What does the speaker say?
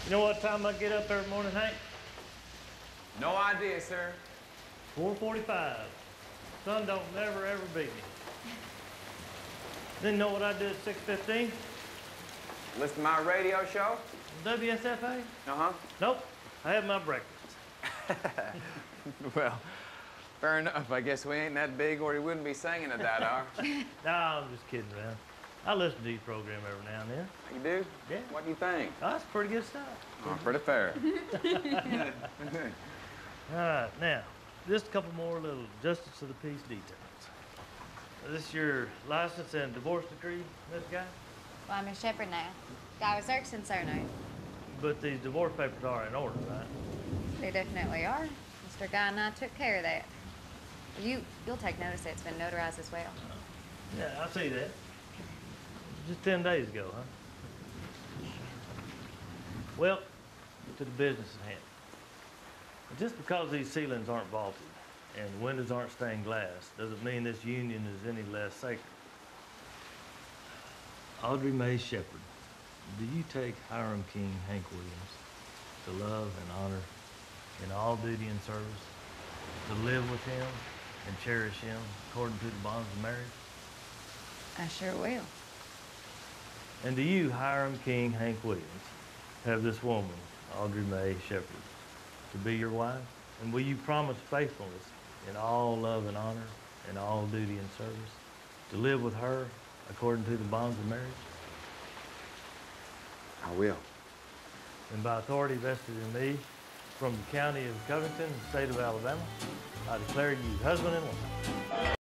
You know what time I get up every morning, Hank? No idea, sir. 4:45. Sun don't never, ever beat me. Then you know what I do at 6:15? Listen to my radio show? WSFA? Uh-huh. Nope. I have my breakfast. Well, fair enough. I guess we ain't that big or he wouldn't be singing at that hour. No, I'm just kidding around. I listen to your program every now and then. You do? Yeah. What do you think? Oh, that's pretty good stuff. Oh, pretty fair. All right, now, just a couple more little justice of the peace details. Is this your license and divorce decree, Miss Guy? Well, I'm a shepherd now. Guy was Erickson surname. But these divorce papers are in order, right? They definitely are. Mr. Guy and I took care of that. You'll take notice that it's been notarized as well. Yeah, I see that. Just 10 days ago, huh? Well, to the business at hand. Just because these ceilings aren't vaulted and the windows aren't stained glass doesn't mean this union is any less sacred. Audrey Mae Shepherd, do you take Hiram King Hank Williams to love and honor in all duty and service, to live with him and cherish him according to the bonds of marriage? I sure will. And do you, Hiram King Hank Williams, have this woman, Audrey Mae Shepherd, to be your wife? And will you promise faithfulness in all love and honor, in all duty and service, to live with her according to the bonds of marriage? I will. And by authority vested in me from the county of Covington, the state of Alabama, I declare you husband and wife.